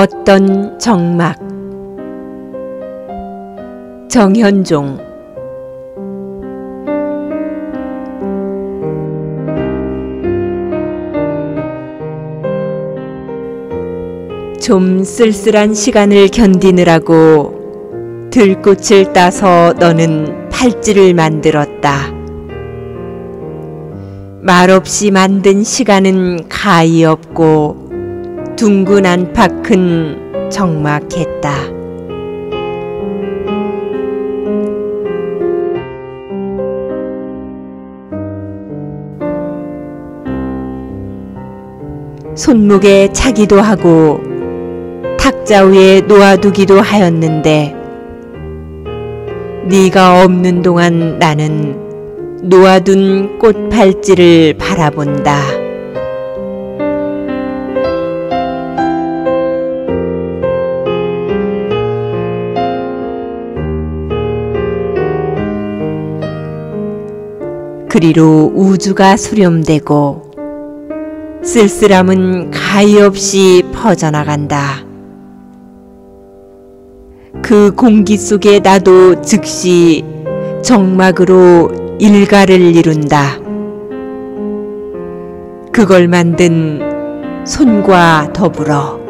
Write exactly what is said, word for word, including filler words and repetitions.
어떤 정막. 정현종. 좀 쓸쓸한 시간을 견디느라고 들꽃을 따서 너는 팔찌를 만들었다. 말없이 만든 시간은 가히 없고 둥근 안팎은 적막했다. 손목에 차기도 하고 탁자 위에 놓아두기도 하였는데 네가 없는 동안 나는 놓아둔 꽃팔찌를 바라본다. 그리로 우주가 수렴되고 쓸쓸함은 가히 없이 퍼져나간다. 그 공기 속에 나도 즉시 정막으로 일가를 이룬다. 그걸 만든 손과 더불어.